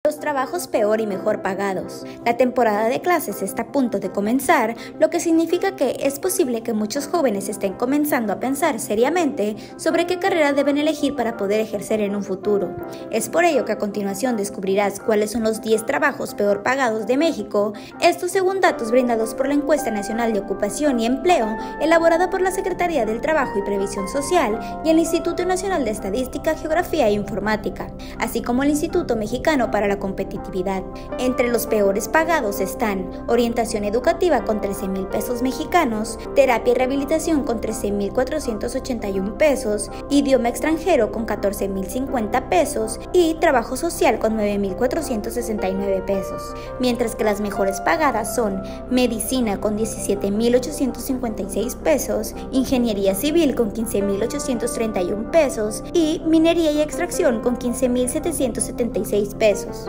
Los trabajos peor y mejor pagados. La temporada de clases está a punto de comenzar, lo que significa que es posible que muchos jóvenes estén comenzando a pensar seriamente sobre qué carrera deben elegir para poder ejercer en un futuro. Es por ello que a continuación descubrirás cuáles son los 10 trabajos peor pagados de México, esto según datos brindados por la Encuesta Nacional de Ocupación y Empleo, elaborada por la Secretaría del Trabajo y Previsión Social y el Instituto Nacional de Estadística, Geografía e Informática, así como el Instituto Mexicano para la Competitividad. Entre los peores pagados están orientación educativa con 13,000 pesos mexicanos, terapia y rehabilitación con 13,481 pesos, idioma extranjero con 14,050 pesos y trabajo social con 9,469 pesos. Mientras que las mejores pagadas son medicina con 17,856 pesos, ingeniería civil con 15,831 pesos y minería y extracción con 15,776 pesos.